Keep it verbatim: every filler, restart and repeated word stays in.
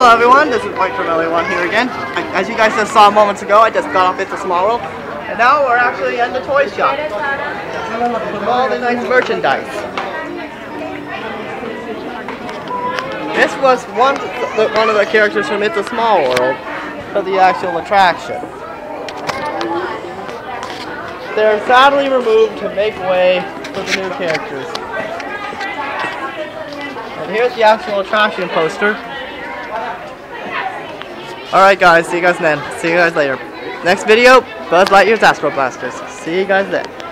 Hello everyone, this is Mike from L A one here again. As you guys just saw moments ago, I just got off at the Small World, and now we're actually in the toy shop with all the nice merchandise. This was one, one of the characters from It's a Small World for the actual attraction. They're sadly removed to make way for the new characters. And here's the actual attraction poster. Alright guys, see you guys then. See you guys later. Next video, Buzz Lightyear's Astro Blasters. See you guys then.